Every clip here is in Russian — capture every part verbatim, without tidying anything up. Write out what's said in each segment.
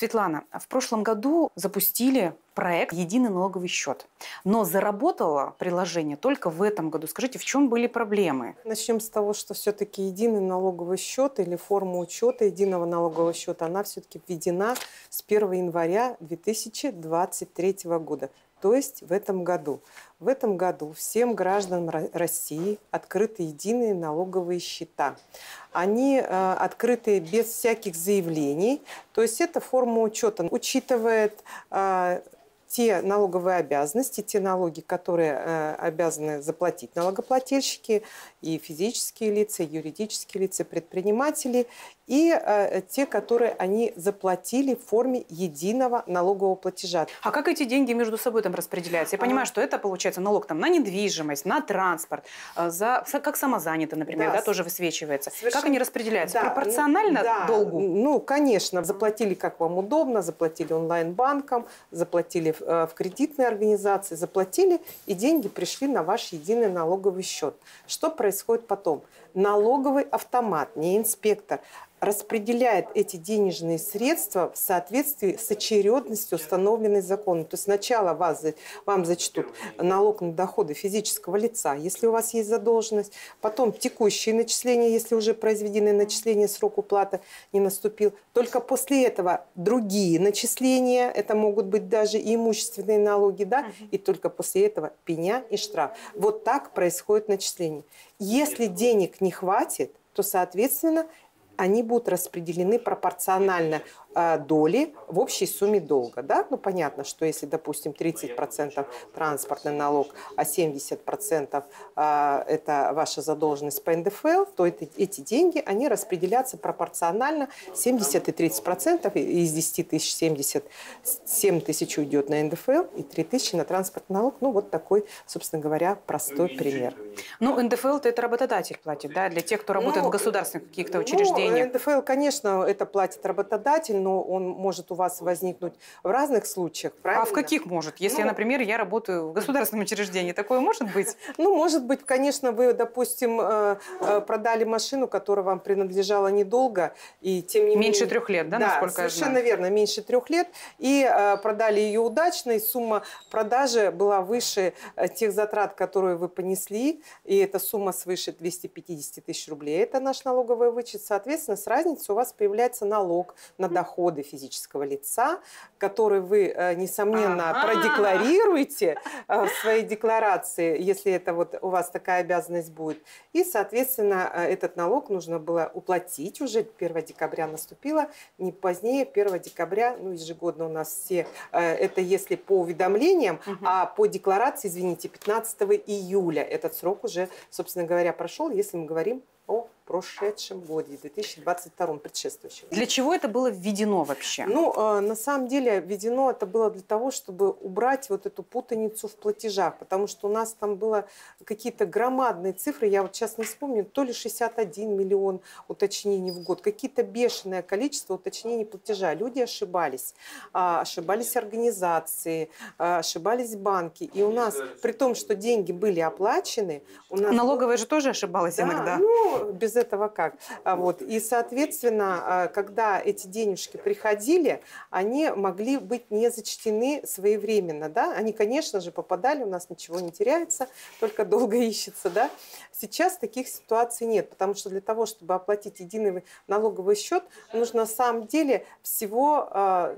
Светлана, в прошлом году запустили проект «Единый налоговый счет», но заработало приложение только в этом году. Скажите, в чем были проблемы? Начнем с того, что все-таки единый налоговый счет или форма учета единого налогового счета, она все-таки введена с первого января две тысячи двадцать третьего года, то есть в этом году. В этом году всем гражданам России открыты единые налоговые счета. Они э, открыты без всяких заявлений, то есть это форма учета, учитывает э, те налоговые обязанности, те налоги, которые э, обязаны заплатить налогоплательщики, и физические лица, и юридические лица, предприниматели, и э, те, которые они заплатили в форме единого налогового платежа. А как эти деньги между собой там распределяются? Я понимаю, а... что это получается налог там, на недвижимость, на транспорт, за, как самозанятые, например, да, да, тоже высвечивается. Совершенно... Как они распределяются? Да. Пропорционально да. долгу? Ну, конечно, заплатили как вам удобно, заплатили онлайн-банком, заплатили в, в кредитной организации, заплатили, и деньги пришли на ваш единый налоговый счет. Что происходит потом? Налоговый автомат, не инспектор, распределяет эти денежные средства в соответствии с очередностью, установленной законом. То есть сначала вас, вам зачтут налог на доходы физического лица, если у вас есть задолженность, потом текущие начисления, если уже произведены начисления, срок уплаты не наступил. Только после этого другие начисления, это могут быть даже и имущественные налоги, да, и только после этого пеня и штраф. Вот так происходит начисление. Если денег не хватит, то, соответственно, они будут распределены пропорционально э, доли в общей сумме долга. Да? Ну, понятно, что если, допустим, тридцать процентов транспортный налог, а семьдесят процентов э, это ваша задолженность по эн дэ эф эл, то это, эти деньги, они распределятся пропорционально. семьдесят и тридцать процентов из десяти тысяч семьдесят семь тысяч уйдет на эн дэ эф эл и три тысячи на транспортный налог. Ну, вот такой, собственно говоря, простой пример. Ну, эн дэ эф эл-то это работодатель платит, да, для тех, кто работает ну, в государственных каких-то учреждениях. Ну, эн дэ эф эл, конечно, это платит работодатель, но он может у вас возникнуть в разных случаях, правильно? А в каких может? Если, ну, например, я работаю в государственном учреждении, такое может быть? Ну, может быть, конечно, вы, допустим, продали машину, которая вам принадлежала недолго, и тем не менее... Меньше трех лет, да, да, насколько я знаю? Совершенно верно, меньше трех лет, и продали ее удачно, и сумма продажи была выше тех затрат, которые вы понесли, и эта сумма свыше двухсот пятидесяти тысяч рублей. Это наш налоговый вычет. Соответственно, с разницей у вас появляется налог на доходы физического лица, который вы, несомненно, ага. продекларируете в своей декларации, если это вот у вас такая обязанность будет. И, соответственно, этот налог нужно было уплатить уже, первого декабря наступило, не позднее первого декабря, ну, ежегодно у нас все, это если по уведомлениям, угу. а по декларации, извините, пятнадцатого июля этот срок уже, собственно говоря, прошел, если мы говорим о прошедшем годе, две тысячи двадцать втором, предшествующем. Для чего это было введено вообще? Ну, э, на самом деле, введено это было для того, чтобы убрать вот эту путаницу в платежах, потому что у нас там было какие-то громадные цифры, я вот сейчас не вспомню, то ли шестьдесят один миллион уточнений в год, какие-то бешеное количество уточнений платежа. Люди ошибались, э, ошибались организации, э, ошибались банки, и у нас, при том, что деньги были оплачены... У нас налоговая же тоже ошибалась, да, иногда. Ну, без этого как. Вот. И, соответственно, когда эти денежки приходили, они могли быть не зачтены своевременно. Да? Они, конечно же, попадали, у нас ничего не теряется, только долго ищется. Да? Сейчас таких ситуаций нет, потому что для того, чтобы оплатить единый налоговый счет, нужно на самом деле всего э,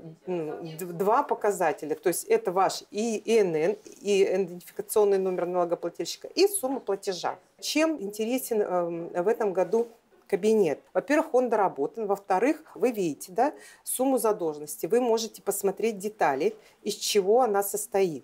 два показателя. То есть это ваш и эн эн, и идентификационный номер налогоплательщика, и сумма платежа. Чем интересен э, в этом году кабинет? Во-первых, он доработан. Во-вторых, вы видите, да, сумму задолженности. Вы можете посмотреть детали, из чего она состоит.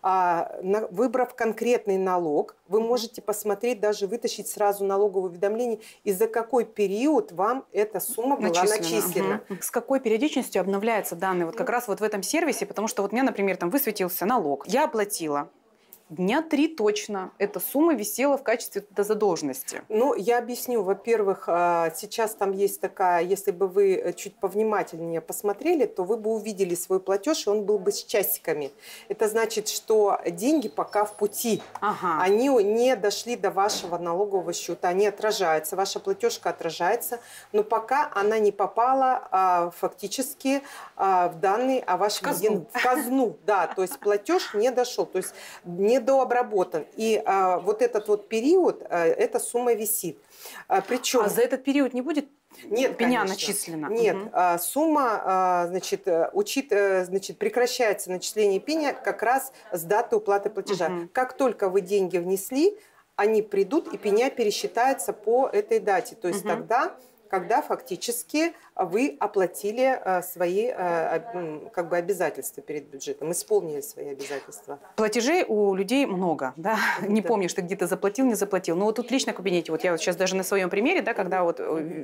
А, на, выбрав конкретный налог, вы можете посмотреть, даже вытащить сразу налоговое уведомление, и за какой период вам эта сумма была начислена. начислена. Угу. С какой периодичностью обновляются данные вот как раз вот в этом сервисе? Потому что вот у меня, например, там высветился налог. Я оплатила. дня три точно эта сумма висела в качестве задолженности. Ну, я объясню. Во-первых, сейчас там есть такая, если бы вы чуть повнимательнее посмотрели, то вы бы увидели свой платеж, и он был бы с часиками. Это значит, что деньги пока в пути. Ага. Они не дошли до вашего налогового счета, они отражаются, ваша платежка отражается, но пока она не попала а, фактически а, в данные о вашем казну. В казну, да, то есть платеж не дошел, то есть не дообработан. И а, вот этот вот период, а, эта сумма висит. А, причем... а за этот период не будет Нет, пеня конечно. начислена? Нет, угу. а, сумма, а, значит, учит, значит, прекращается начисление пеня как раз с даты уплаты платежа. Угу. Как только вы деньги внесли, они придут, и пеня пересчитается по этой дате. То есть угу. тогда, когда фактически вы оплатили свои как бы обязательства перед бюджетом, исполнили свои обязательства. Платежей у людей много, да? Не да. помнишь, ты где-то заплатил, не заплатил. Но вот тут лично в кабинете, вот я вот сейчас даже на своем примере, да, когда вот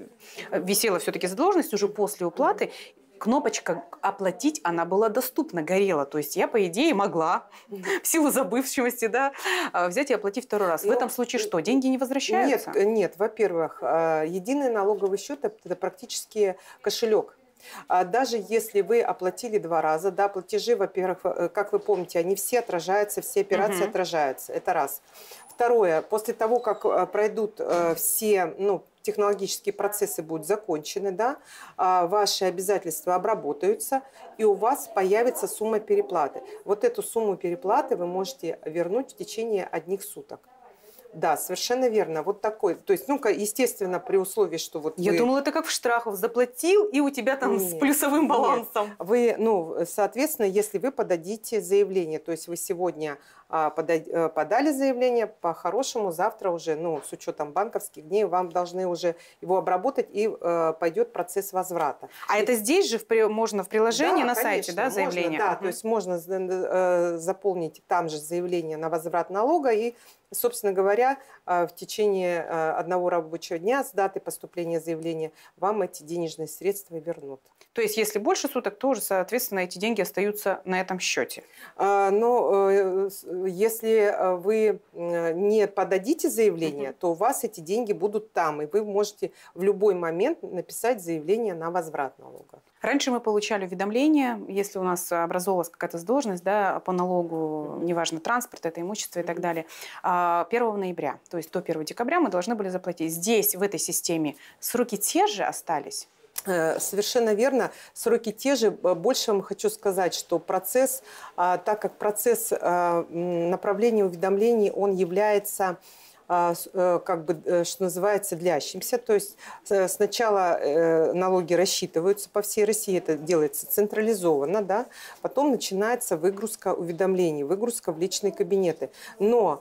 висела все-таки задолженность уже после уплаты, кнопочка «Оплатить», она была доступна, горела. То есть я, по идее, могла в силу забывчивости, да, взять и оплатить второй раз. Но в этом случае что, деньги не возвращаются? Нет, нет. Во-первых, единый налоговый счет – это практически кошелек. Даже если вы оплатили два раза, да, платежи, во-первых, как вы помните, они все отражаются, все операции угу. отражаются. Это раз. Второе, после того, как пройдут все, ну, технологические процессы будут закончены, да, ваши обязательства обработаются, и у вас появится сумма переплаты. Вот эту сумму переплаты вы можете вернуть в течение одних суток. Да, совершенно верно. Вот такой. То есть, ну, естественно, при условии, что вот Я вы... думала, это как в Штрафов. Заплатил, и у тебя там нет, с плюсовым балансом. Нет. Вы, ну, соответственно, если вы подадите заявление, то есть вы сегодня а, пода- подали заявление, по-хорошему завтра уже, ну, с учетом банковских дней, вам должны уже его обработать, и а, пойдет процесс возврата. А и... это здесь же в, можно в приложении да, на конечно, сайте, да, заявление? Можно, да, угу. то есть можно э, заполнить там же заявление на возврат налога, и, собственно говоря, в течение одного рабочего дня с даты поступления заявления вам эти денежные средства вернут. То есть, если больше суток, то уже, соответственно, эти деньги остаются на этом счете? Но если вы не подадите заявление, угу. то у вас эти деньги будут там, и вы можете в любой момент написать заявление на возврат налога. Раньше мы получали уведомления, если у нас образовалась какая-то задолженность, да, по налогу, неважно, транспорт, это имущество и так далее, первого ноября, то есть до первого декабря мы должны были заплатить. Здесь, в этой системе, сроки те же остались? Совершенно верно. Сроки те же. Больше вам хочу сказать, что процесс, так как процесс направления уведомлений, он является... как бы, что называется, длящимся. То есть сначала налоги рассчитываются по всей России, это делается централизованно, да? Потом начинается выгрузка уведомлений, выгрузка в личные кабинеты. Но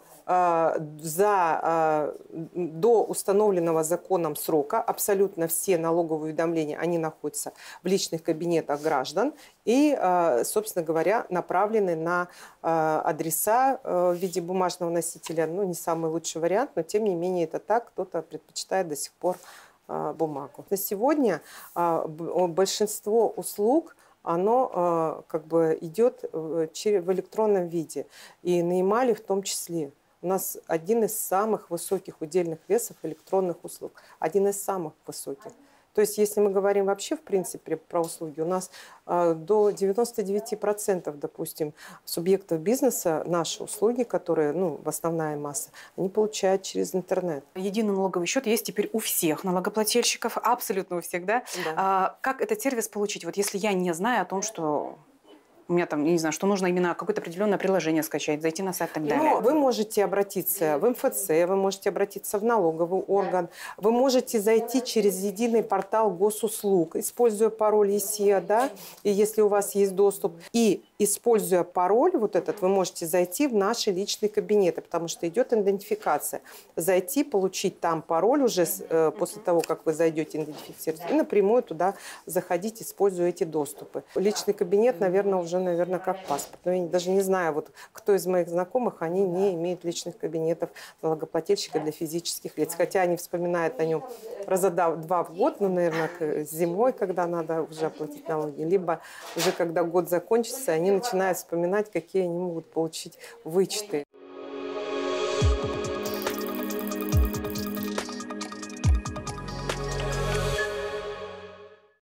за, до установленного законом срока абсолютно все налоговые уведомления, они находятся в личных кабинетах граждан и, собственно говоря, направлены на адреса в виде бумажного носителя. Ну, не самый лучший вариант, но тем не менее это так, кто-то предпочитает до сих пор бумагу. На сегодня большинство услуг оно как бы идет в электронном виде, и на Ямале в том числе. У нас один из самых высоких удельных весов электронных услуг. Один из самых высоких. То есть, если мы говорим вообще, в принципе, про услуги, у нас э, до девяноста девяти процентов, допустим, субъектов бизнеса наши услуги, которые, ну, в основная масса, они получают через интернет. Единый налоговый счет есть теперь у всех налогоплательщиков, абсолютно у всех, да? Да. А, как этот сервис получить? Вот если я не знаю о том, что... У меня там, не знаю, что нужно именно какое-то определенное приложение скачать, зайти на сайт и так далее. Ну, вы можете обратиться в эм эф цэ, вы можете обратиться в налоговый орган, вы можете зайти через единый портал госуслуг, используя пароль и си ай, да, и если у вас есть доступ. И используя пароль вот этот, вы можете зайти в наши личные кабинеты, потому что идет идентификация. Зайти, получить там пароль уже э, после того, как вы зайдете, идентифицируете, и напрямую туда заходить, используя эти доступы. Личный кабинет, наверное, уже, наверное, как паспорт. Но я даже не знаю, вот кто из моих знакомых, они не имеют личных кабинетов налогоплательщика для физических лиц. Хотя они вспоминают о нем раза два в год, ну, наверное, зимой, когда надо уже оплатить налоги, либо уже когда год закончится, они начинают вспоминать, какие они могут получить вычеты.